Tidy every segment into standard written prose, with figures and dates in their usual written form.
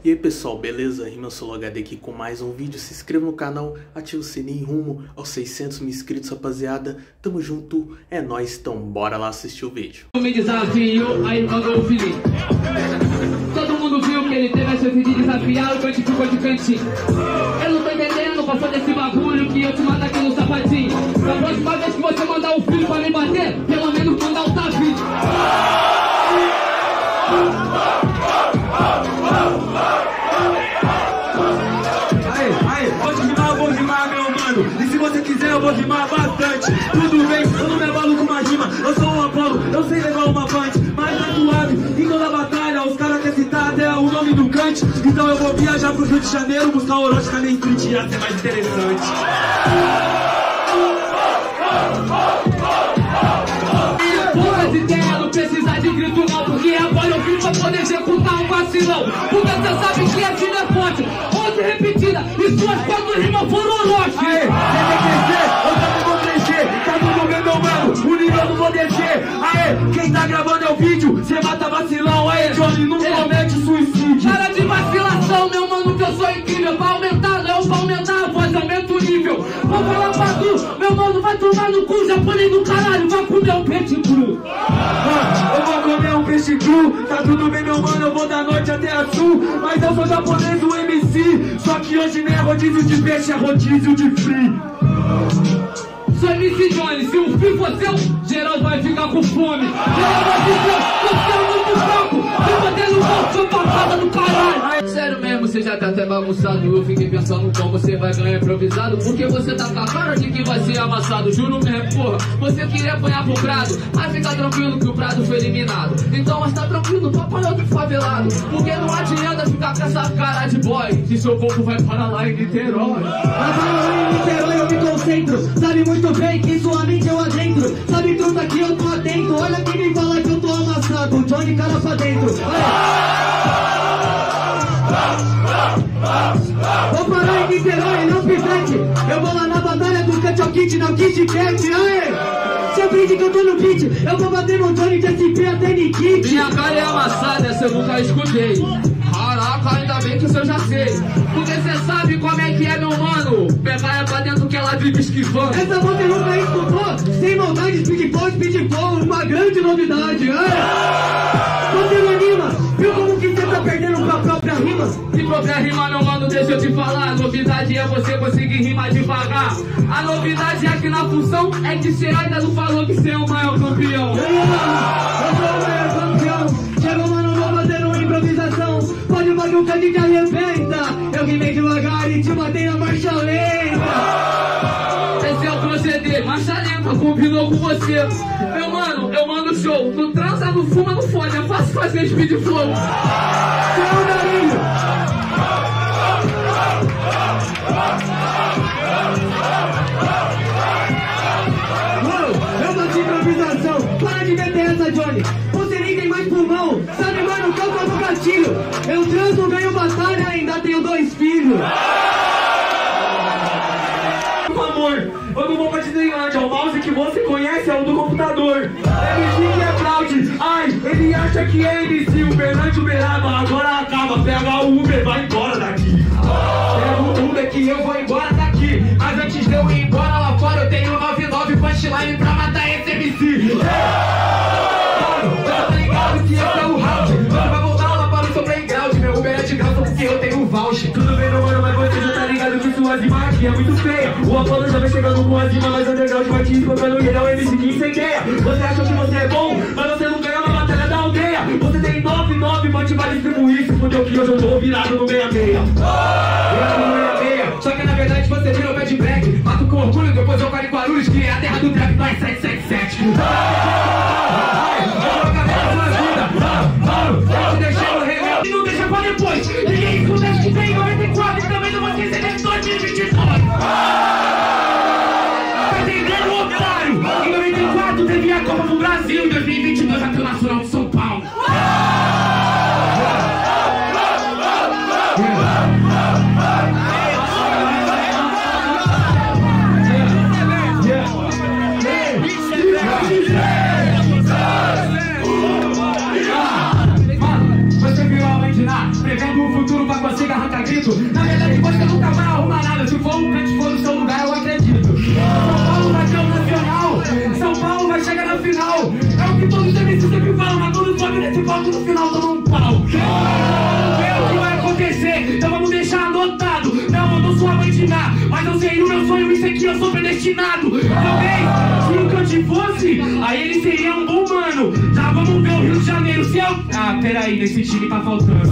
E aí pessoal, beleza? RimaSoloHD aqui com mais um vídeo. Se inscreva no canal, ativa o sininho rumo aos 600 mil inscritos, rapaziada. Tamo junto, é nóis, então bora lá assistir o vídeo. Me desafiou, aí mandou o Felipe. Todo mundo viu que ele teve a chance de desafiar, o Cante ficou de cantinho. Eu não tô entendendo qual foi desse bagulho que eu te mato aqui no sapatinho. Da próxima vez que você mandar um filho pra me bater, pelo menos mandar o Davi. Vou rimar, meu mano. E se você quiser, eu vou rimar bastante. Tudo bem, eu não me abalo com uma rima. Eu sou um Apolo, eu sei levar uma punch. Mas é suave, em toda batalha os caras querem citar até o nome do Kant. Então eu vou viajar pro Rio de Janeiro, buscar Orochi na minha street, ia ser mais interessante. Poucas ideias, não precisa de grito não, porque agora eu vim pra poder executar um vacilão. Porque você sabe que a vida é forte, 11 repetidas, e suas 4 rimas foram Orochi. Aê, quer crescer? Eu também vou crescer. Tá tudo bem, meu mano, o nível eu não vou descer. Aê, quem tá gravando é o vídeo, cê mata vacilão. Aê, Johnny, não comete suicídio. Para de vacilação, meu mano, que eu sou incrível. Pra aumentar, não, pra aumentar a voz, aumenta o nível. Vou falar pra tu, meu mano, vai tomar no cu, japonês do caralho, vai comer um peixe cru. Eu vou comer um peixe cru, tá tudo bem, meu mano, eu vou da norte até a sul. Mas eu sou japonês do MC, só que hoje nem é rodízio de peixe, é rodízio de free. Sou MC Johnny, se o fim for seu, geral vai ficar com fome. Geral vai ficar, você é muito fraco. Se bater no pau, sou passada do caralho. Sério mesmo, você já tá até bagunçado. Eu fiquei pensando como você vai ganhar improvisado. Porque você tá com a cara de que vai ser amassado. Juro mesmo, porra, você queria apanhar pro Prado. Mas fica tranquilo que o Prado foi eliminado. Então, mas tá tranquilo pra apanhar outro favelado. Porque não adianta ficar com essa cara de boy, que seu corpo vai para lá em Niterói. Mas lá em Niterói eu me concentro. Sabe muito bem que sua mente eu adentro. Sabe tudo que eu tô atento. Olha quem me fala que eu tô amassado. Johnny, cara pra dentro. Vou parar em Niterói, não pivete. Eu vou lá na batalha do Cut não Kit Cat. Aê! Seu brinde que eu tô no beat. Eu vou bater no Johnny de SP até Nikit. Minha cara é amassada, essa eu nunca escutei. Caraca, ainda bem que isso eu já sei. Porque cê sabe como é que é, meu mano. Pegar é pra dentro que ela vive esquivando. Essa você nunca escutou. Sem maldade, speedball, uma grande novidade. Você não anima. Viu como que você tá perdendo pra própria rima? E própria rima, meu mano, deixa eu te falar. A novidade é você conseguir rimar devagar. A novidade aqui na função é que você ainda não falou que você é o maior campeão. Eu sou o maior campeão. Chega, mano, vou fazer uma improvisação. Pode bagulho que a gente arrebenta. Eu rimei devagar e te matei na marcha lenta. Esse é o proceder, marcha lenta, combinou com você. Meu mano, eu mando show. Não transa, não fuma, não fode. É fácil fazer speed flow. Seu Darinho. Eu bati improvisação. Para de meter essa, Johnny. Você nem tem mais pulmão. Sabe, mano, que eu tô no gatilho. Eu transo, ganho batalha, ainda tenho 2 filhos. Por favor, eu não vou pra Disneylândia. O mouse que você conhece é o do computador. MC que é fraude. Ai, ele acha que é MC. O Bernardo Uberaba agora acaba. Pega o Uber, vai embora daqui. Pega o Uber que eu vou embora daqui. Mas antes de eu ir embora lá fora, eu tenho 99 punchline pra matar esse MC. Tá ligado que esse é o round. Você vai voltar lá para o seu playground. Meu Uber é de graça porque eu tenho voucher. Tudo bem, meu mano, mas você já tá ligado que sua rima aqui é muito feia. O Apolo já vem chegando com as rimas, mas o underground vai te espancando e ele é o MC que incendeia. Você acha que você é bom, mas você não ganhou na batalha da aldeia. Você tem 99, mas vai distribuir. Se fudeu que hoje eu tô virado no 66. Virado no 66. Só que na verdade você vira o bad black. Mato com orgulho, depois eu paro em Guarulhos, que é a terra do trap, nós 777. Eu te deixei no remédio e não deixa pra depois. Ninguém escuta que tem em 94 e também não vai ser em 2022. Tá entendendo, otário? Em 94 teve a Copa do Brasil, em 2022 aqui o Nacional de São Paulo. Você viu a mãe de lá, prevendo o futuro. pra você arrancar grito. Na verdade você nunca vai arrumar nada. Se for um pet for no seu lugar, eu acredito. São Paulo vai ser o nacional. São Paulo vai chegar na final. É o que todos os MCs sempre falam, mas todos sobem nesse palco no final dão um pau. Vamos ver o que vai acontecer, então vamos deixar anotado. Não, eu não sou amante nada, mas eu sei o meu sonho, isso aqui eu sou predestinado. Talvez, se o Cante fosse, aí ele seria um bom mano. Já vamos ver o Rio de Janeiro, se eu... Ah, peraí, nesse time tá faltando.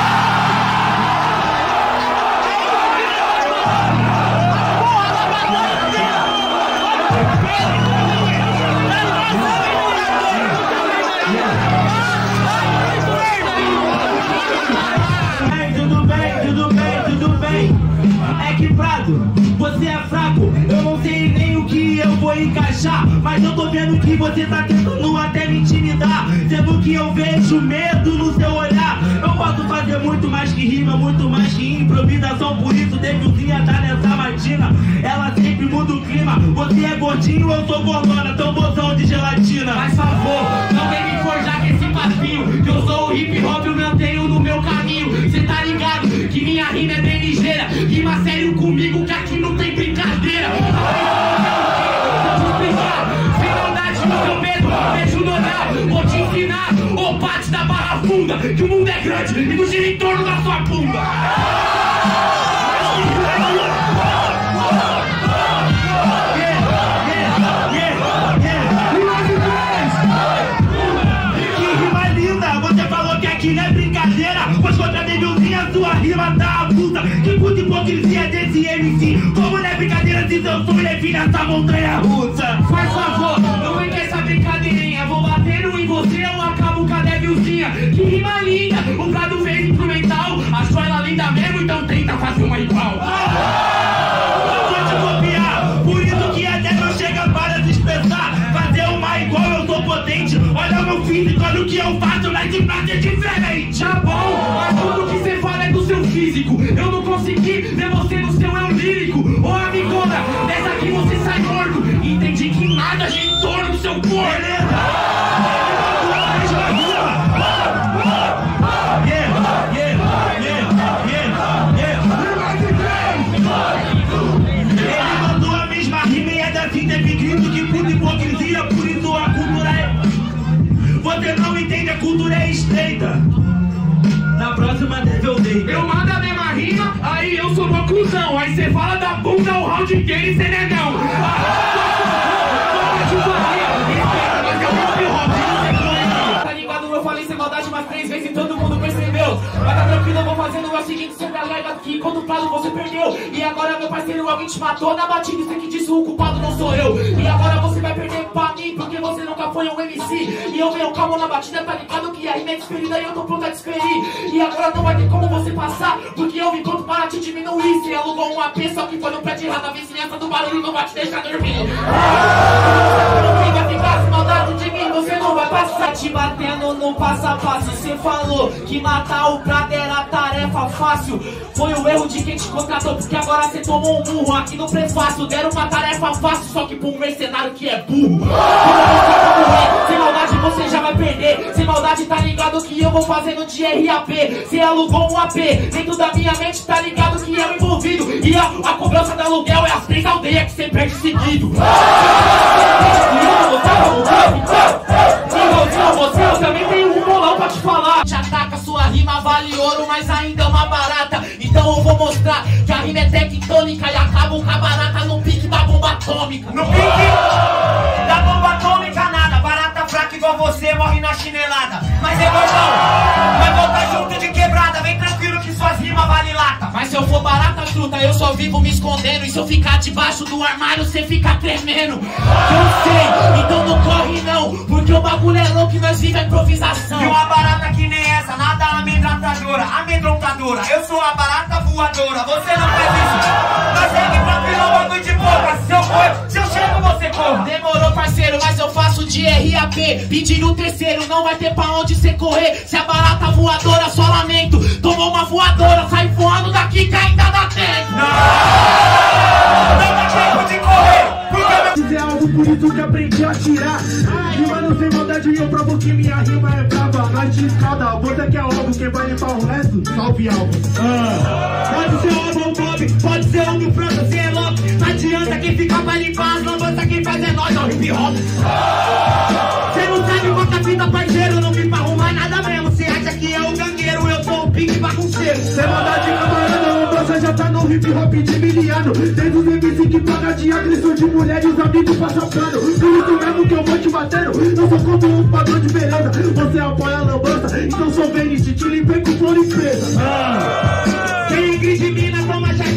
Você é fraco, eu não sei nem o que eu vou encaixar, mas eu tô vendo que você tá tentando até me intimidar, sendo que eu vejo medo no seu olhar. Eu posso fazer muito mais que rima, muito mais que improvisação, por isso Devilzinha tá nessa matina. Ela sempre muda o clima, você é gordinho, eu sou gordona, tambozão de gelatina. Faz favor, não vem me forjar com esse papinho, que eu sou o hip hop, eu mantenho no meu caminho. Cê tá ligado que minha rima é bem ligeira, rima sério comigo que aqui não tem brincadeira. Sem maldade no seu medo, beijo no olhar. Vou te ensinar, ô parte da Barra Funda, que o mundo é grande e não gira em torno da sua bunda. Que rima linda, você falou que aqui não é brincadeira, pois contra a Devilzinha sua rima tá avulsa. Que puta hipocrisia desse MC, como não é brincadeira se seu sonho é vir nessa montanha russa. Faz favor, não vem com essa brincadeirinha, vou batendo em você, eu acabo com a Devilzinha. Que rima linda, o Prado fez instrumental, achou ela linda mesmo, então tenta fazer uma igual. Eu vou te copiar, por isso que até não chega para se expressar. Fazer uma igual, eu sou potente, olha o meu físico, olha o que eu faço, mas de pra ser diferente. Tá bom, mas tudo que você fala é do seu físico, eu não consegui ver você no seu eu lírico. Ô amigona, dessa aqui você sai gordo, entendi que nada gira em torno do seu corpo. Beleza? Ele mandou a mesma rima e é assim, teve grito que puta hipocrisia, por isso a cultura é... Você não entende, a cultura é estreita. Na próxima deve eu dei. Eu mando a mesma rima, aí eu sou uma cuzão. Aí cê fala da bunda, o round inteiro e cê negão. Tá ligado? Eu falei sem maldade umas 3 vezes e todo mundo percebeu. Mas tá tranquilo, eu vou fazendo o seguinte, sempre alega que quando o Prado você perdeu. E agora meu parceiro, alguém te matou na batida e você que disse o culpado não sou eu. E agora você vai perder pra mim, porque você nunca foi um MC. E eu venho calmo na batida, tá ligado que a rima é desferida e eu tô pronto a desferir. E agora não vai ter como você passar, porque eu vim pronto para te diminuir. Você alugou um AP, só que foi no prédio errado. A vizinhança do barulho não vai te deixar dormir. Não vai ficar se maldade de mim, você não vai passar. Te batendo no passo a passo, cê falou que matar o Prado era tarefa fácil. Foi o erro de quem te contratou, porque agora cê tomou um burro aqui no prefácio. Deram uma tarefa fácil, só que pra um mercenário que é burro. Sem maldade você já vai perder, sem maldade tá ligado que eu vou fazendo de RAP. Cê alugou um AP, dentro da minha mente tá ligado que é o envolvido. E a cobrança do aluguel é as 3 aldeias que cê perde seguido. Você, eu também tenho um bolão pra te falar. Te ataca, sua rima vale ouro, mas ainda é uma barata. Então eu vou mostrar que a rima é tectônica e acabo com a barata no pique da bomba atômica. No pique da bomba atômica nada, barata fraca igual você morre na chinelada. Mas é gordão, vai voltar junto de quebrada, vem tranquilo que suas rimas vale lata. Mas se eu for barata truta, eu só vivo me escondendo. E se eu ficar debaixo do armário, cê fica tremendo. Eu sei, então não corre não, porque o bagulho é louco e nós vive a improvisação. E uma barata que nem essa, nada amedrontadora. Eu sou a barata voadora, você não faz isso. Mas segue tranquilo, bagulho de boca. Se eu chego, você corra. Demorou, parceiro, mas eu faço de RAP. Pedindo o terceiro, não vai ter pra onde cê correr. Se a barata voadora, só lamento. Tomou uma voadora, sai voando daqui que ainda dá tempo. Não dá tempo de correr, porque meu... Dizer algo por por isso que aprendi a tirar. Rimando sem maldade eu provo que minha rima é brava. Nós te escalda, você que é alvo, quem vai limpar o resto, salve alvo. Pode ser o Alvo Bob, pode ser o do França, cê é louco. Não adianta quem fica pra limpar as lambanças, quem faz é nós, ó, hip hop. Cê não sabe quanta fita, parceiro, não vim pra arrumar nada mesmo. Cê acha que é o gangueiro, eu sou o pique bagunceiro. Cê maldade camarada, lambança já tá no hip hop de miliano. Desde os MC que paga de agressão de mulher e os amigos passam pano. Por isso mesmo que eu vou te batendo, eu sou como um padrão de beleza. Você apoia a lambança, então sou Vênus, te limpei com flor e presa. Quem grita de mina, toma chá